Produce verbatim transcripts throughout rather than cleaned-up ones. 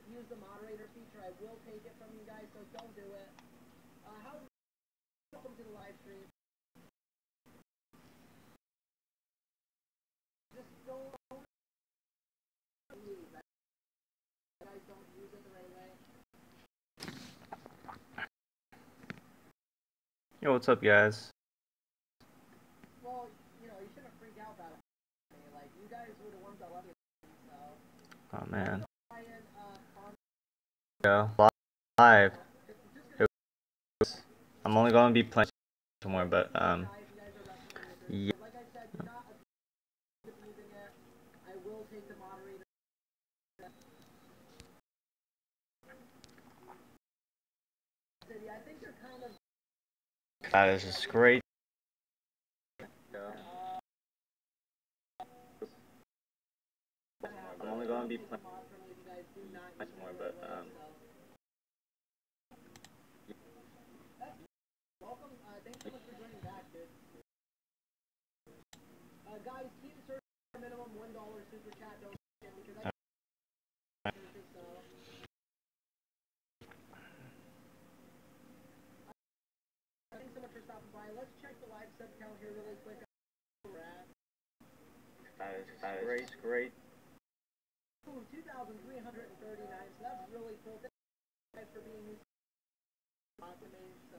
use the moderator feature, I will take it from you guys, so don't do it. Uh, how's welcome to the live stream. Just don't leave. You guys don't use it the right way. Yo, what's up, guys? Well, you know, you shouldn't freak out about it. Like, you guys were the ones that love you, so. Oh man. Try and, uh, Go live. It was, I'm only gonna be playing tomorrow, but um, yeah. Like I said, do not using it. I will take the moderator. I think you're kind of. That is just great. I'm only gonna be playing tomorrow, but um. Welcome. Uh, thanks so much for joining back, dude. Uh, guys, keep searching minimum one dollar super chat donation because I. So. Thanks so much for stopping by. Let's check the live sub count here really quick. That is, that is great, great. Ooh, two thousand three hundred thirty-nine, so that's really cool. Thank you guys for being new to me, so.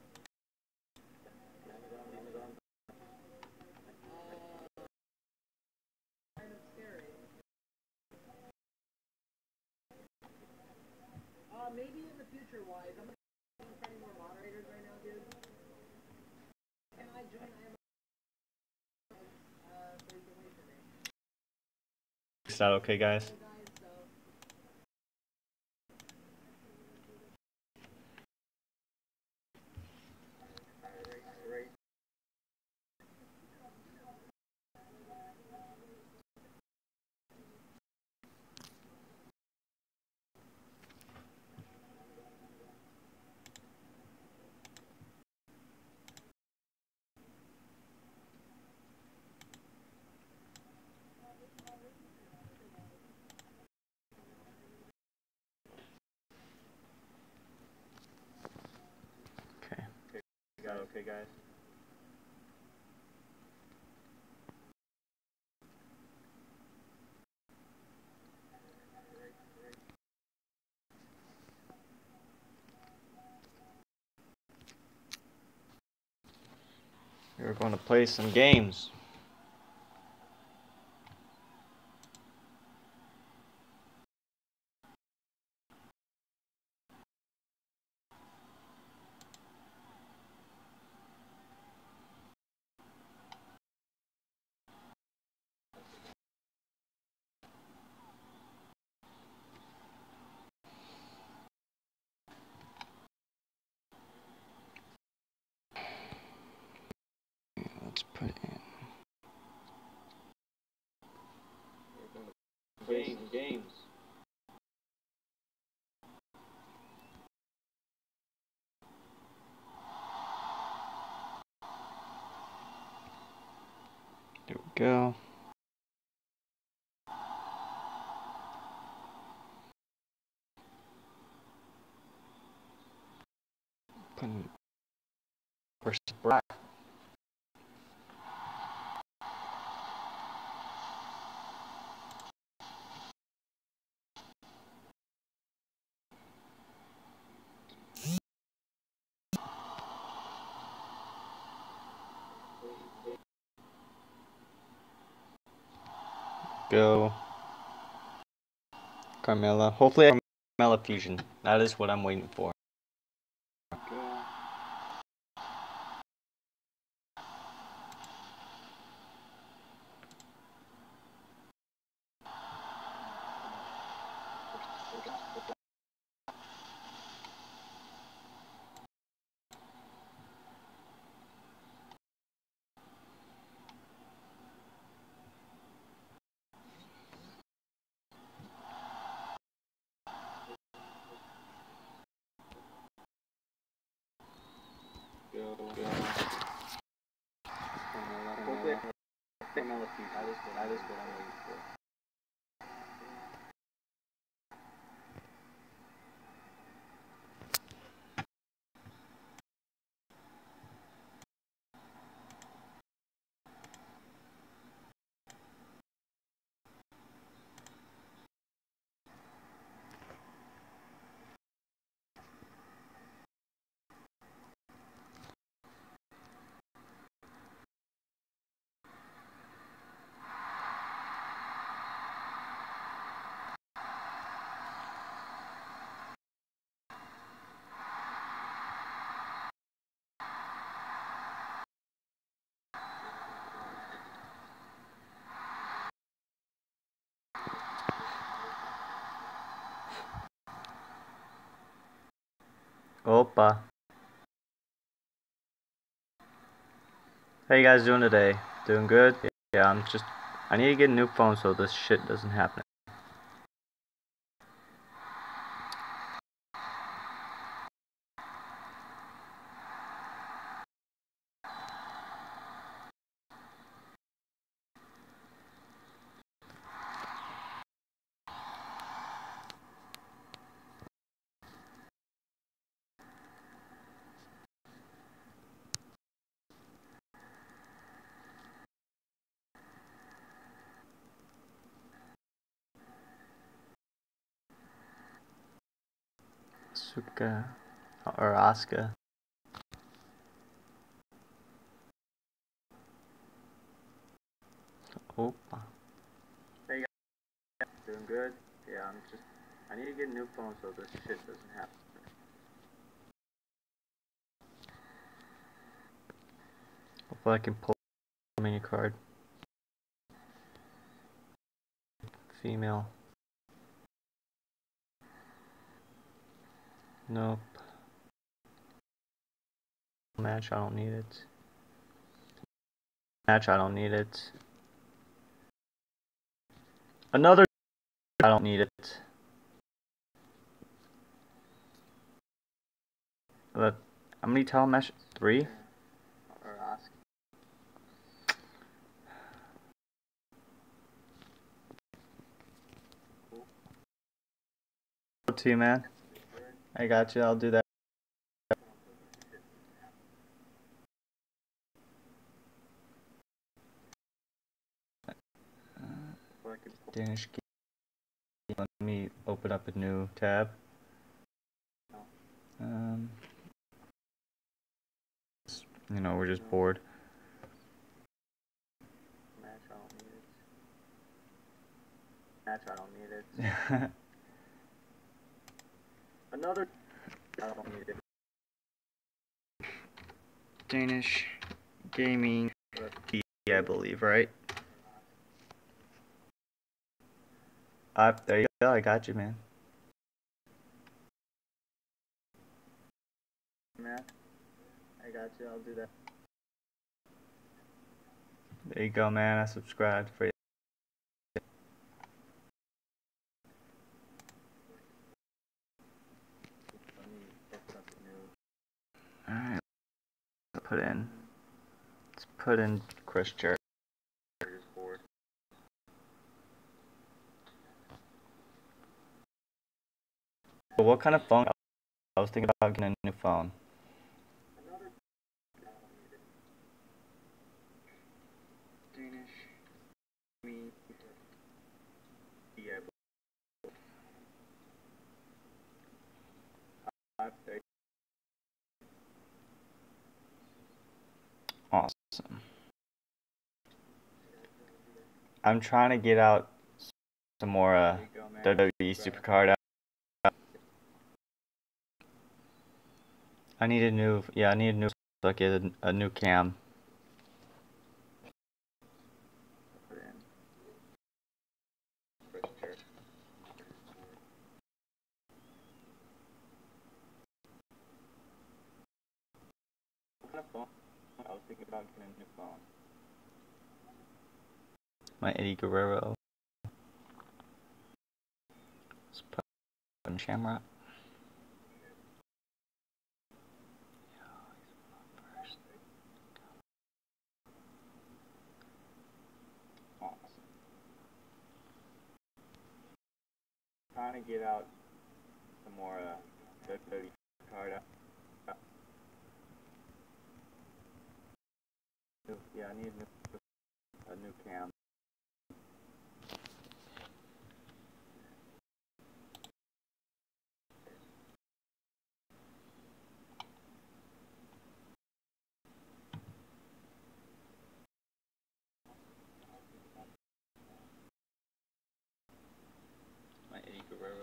Uh, kind of scary. Uh, maybe in the future, wise. I'm going to any more moderators right now, dude. Can I join? I am. Uh, so you can wait for me. Is that okay, guys? Okay. You got it okay, guys? We're going to play some games. Let's put in. Play some games. There we go. Putting versus black. Go. Carmella. Hopefully, I Carmella fusion. That is what I'm waiting for. Go. Go. Hopefully, Carmella fusion. That is what, that is what I'm waiting for. Opa. How you guys doing today? Doing good? Yeah, I'm just... I need to get a new phone so this shit doesn't happen. Suka or Asuka. Opa. Hey guys, doing good? Yeah, I'm just... I need to get a new phone so this shit doesn't happen. Hopefully I can pull a mini card. Female. Nope. Match, I don't need it. Match, I don't need it. Another, I don't need it. But how many tile mesh? Three? Or ask. To you, man. I got you. I'll do that. Danish. Let me open up a new tab. Um, you know, we're just bored. Match, I don't need it. Match, I don't need it. Another. I don't need it. Danish gaming. I believe, right? Uh, there you go. I got you, man. Man, I got you. I'll do that. There you go, man. I subscribed for you. Alright. Put in. Let's put in Chris Church. What kind of phone? I was thinking about getting a new phone. Awesome. I'm trying to get out some more uh, W W E Supercard out. I need a new, yeah, I need a new, so I get a, a new cam. I was thinking about getting a new phone. My Eddie Guerrero. Let's put in Shamrock. Awesome. Trying to get out some more uh, W W E card out. Yeah, I need a new, a new cam. My Eddie Guerrero.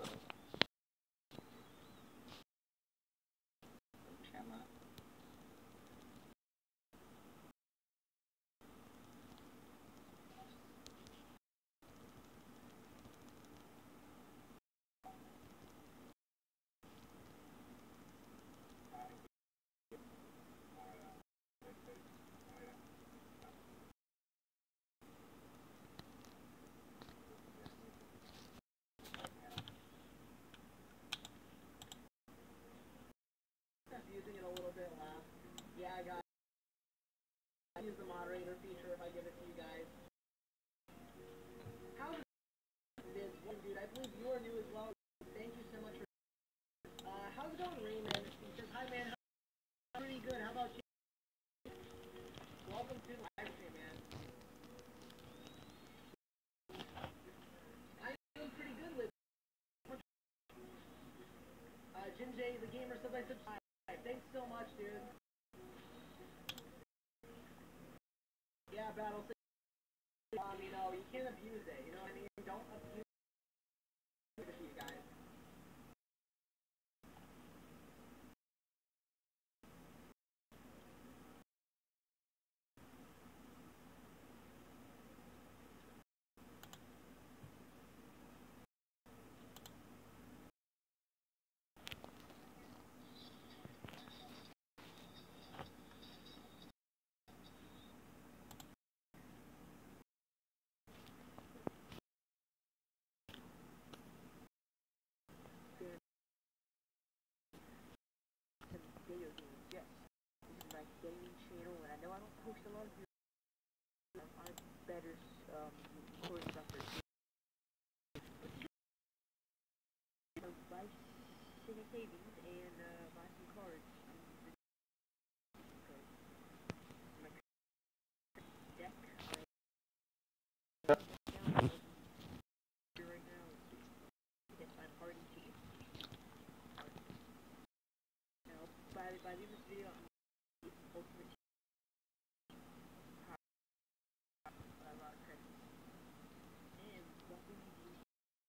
Camera. use the moderator feature if I give it to you guys. How's it going, dude? I believe you are new as well. Thank you so much for. Uh, how's it going, Raymond? He says, hi, man. How pretty good. How about you? Welcome to the live stream, man. I'm doing pretty good, Liz. Uh, Jim J, the gamer, says I subscribe. Thanks so much, dude. Yeah, Battle. Um, you know, you can't abuse it. You know what I mean? Don't abuse it with you guys. Video games, yes. This is my gaming channel, and I know I don't post a lot of videos. Um, I'm better um, recording stuff for so buy Sega savings and uh, buy some cards. My deck, I right now is my party team. Now, by by the end of this video, I'm ultimate team. A lot of credits. And what we do is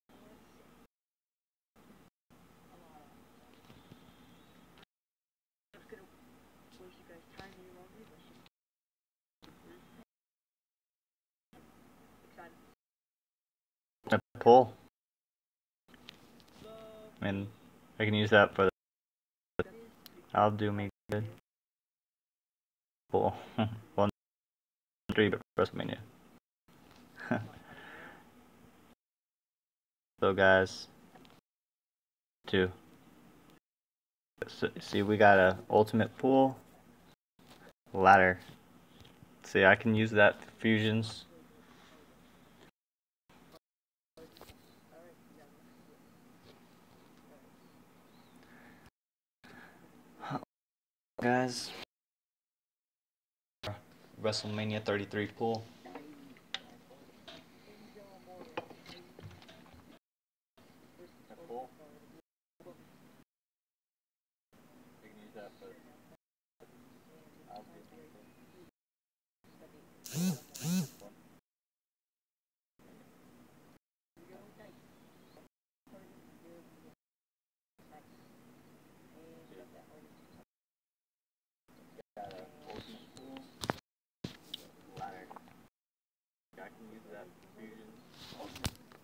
a lot of. I'm just gonna waste you guys time any longer. Let's just excited. A pull. I mean, I can use that for the. I'll do me good. Pull. One, three, but WrestleMania. So, guys, two. So, see, we got a ultimate pool ladder. See, I can use that for fusions. Guys, WrestleMania thirty-three pool. Pool. You can use that for. I can use that for fusions.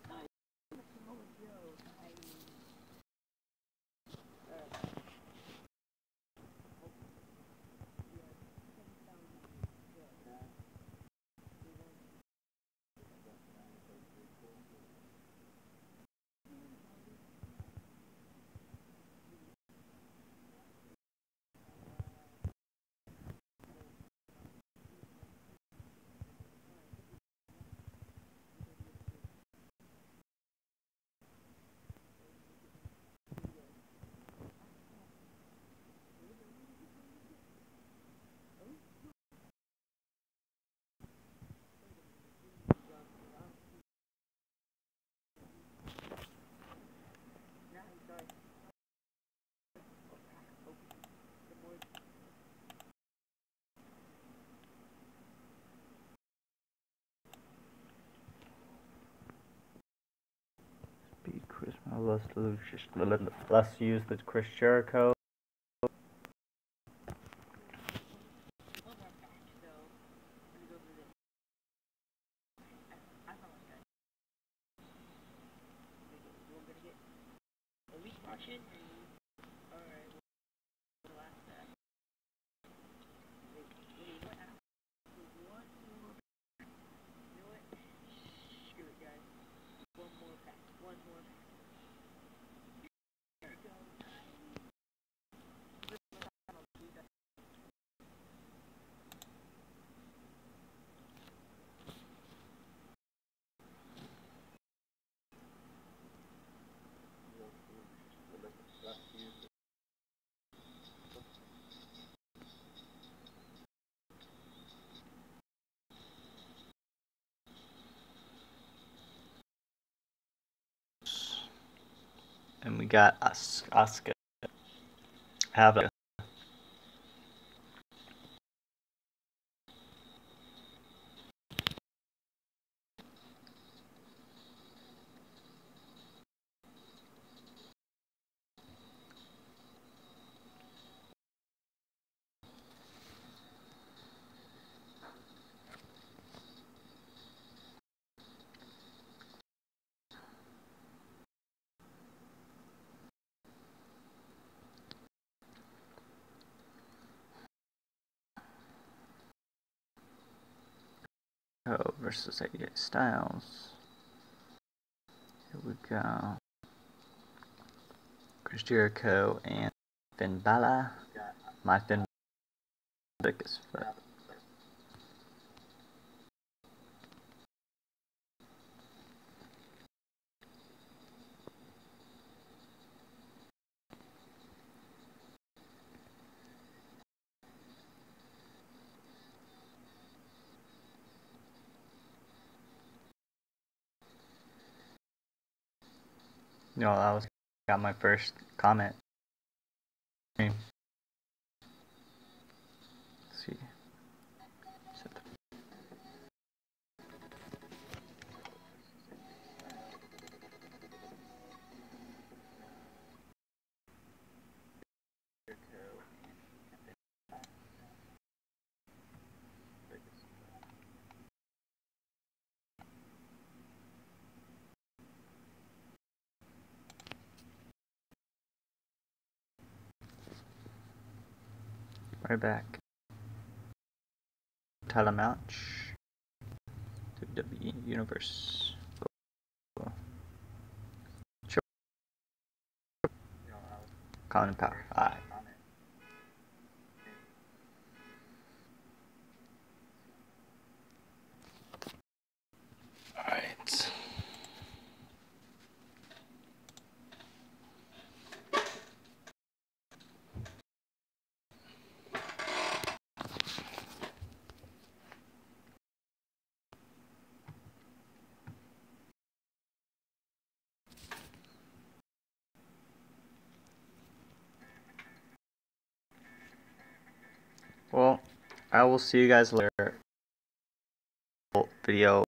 Speed Chris, let's lose, let's use the Chris Jericho. And we got As Asuka. Have a versus A J Styles. Here we go. Chris Jericho and Finn Balor. My Finn biggest foot. No, that was got my first comment. Let's see. Right back. Title match. W W E Universe. Sure. Common Power. Alright. Alright. Well, I will see you guys later. Video.